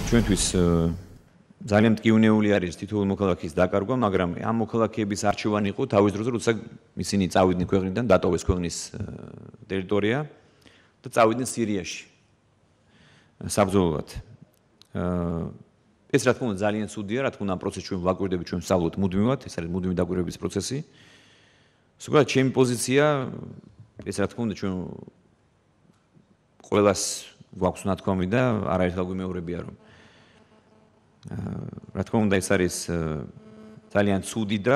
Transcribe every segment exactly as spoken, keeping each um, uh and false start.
ჩვენთვის ძალიან მტკივნეული არის თითოეული მოქალაქის დაკარგვა, მაგრამ ამ მოქალაქეების არჩევანი იყო თავის დროზე, როცა ისინი წავიდნენ ქვეყნიდან, დატოვეს ქვეყნის ტერიტორია და წავიდნენ სირიაში. საბრძოლოდ. ეს რა თქმა უნდა ძალიან ცუდია, რა თქმა უნდა ამ პროცესს ჩვენ ვაკვირდებით, ჩვენ ვსწავლობთ მუდმივად, ეს არის მუდმივი დაკვირვების პროცესი. ზოგადად ჩემი პოზიცია ეს რა თქმა უნდა ჩვენ ყველას გვაქვს ნათქვამი და არაერთხელ გვიმეორებია რომ რა თქმა უნდა ეს არის ძალიან ცუდი და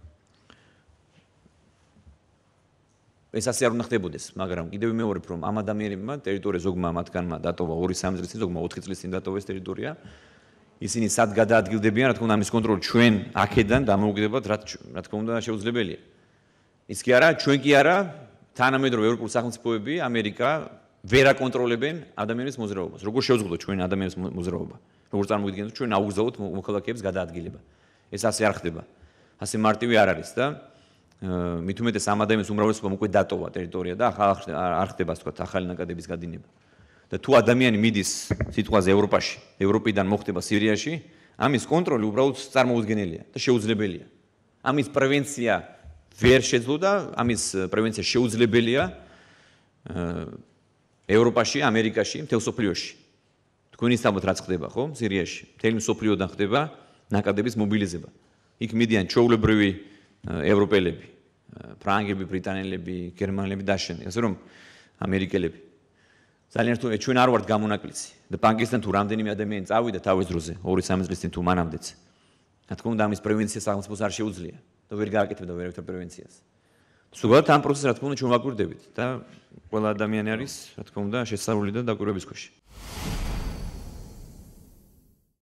ეს ასე არ უნდა ხდებოდეს, მაგრამ კიდევ ვიმეორებ რომ ამ ადამიანებმა ტერიტორია ზოგმა მათგანმა დატოვა ორი სამი წლის წინ, ზოგმა ოთხი წლის წინ დატოვეს ტერიტორია. ისინი სად გადაადგილდებიან, რა თქმა უნდა ამის კონტროლი ჩვენ აქედან დამოუკიდებლად რა თქმა უნდა შეუძლებელია. ის კი არა, ჩვენ კი არა, თანამედროვე ევროპული სახელმწიფოები, ამერიკა ვერ აკონტროლებენ ადამიანის მოძრაობას. როგორ შევძლებოთ ჩვენ ადამიანის მოძრაობა? როგორ წარმოგიდგენთ ჩვენ აუგზავნოთ მოქალაქეების გადაადგილება? ეს ასე არ ხდება. ასე მარტივი არ არის და მით უმეტეს ამ ადამიანის უმრავლესობამ უკვე დატოვა ტერიტორია და არ ხდება ასე ვთქვათ ახალი ნაკადების გადინება. და თუ ადამიანი მიდის სიტყვაზე ევროპაში, ევროპიდან მოხდება სირიაში, ამის კონტროლი უბრალოდ წარმოუდგენელია და შეუძლებელია. ამის პრევენცია ვერ შეძლო და ამის პრევენცია შეუძლებელია ევროპაში, ამერიკაში, მთელ მსოფლიოში. თქვენ ისწავლოთ რაც ხდება, ხო? სირიაში. მთელი მსოფლიოდან ხდება ნაკადების მობილიზება. იქ მიდიან ჩვეულებრივი ევროპელები, ფრანგები, ბრიტანელები, გერმანელები დაშენდნენ, ასე რომ ამერიკელები. ძალიან რთული, ჩვენ არ ვართ გამონაკლისი. და პაკისტანთან თუ რამდენიმე ადამიანი წავიდა თავის დროზე, ორი სამი წლის წინ თუ მანამდეც. რა თქმა უნდა, ამის პრევენცია სახელმწიფოს არ შეუძლია და ვერ გააკეთებდა ვერაფერ პრევენციას. ზოგადად ამ პროცესს რა თქმა უნდა ჩვენ ვაკვირდებით და ყველა ადამიანი არის, რა თქმა უნდა, შესწავლილი და დაკვირვების ქვეშ.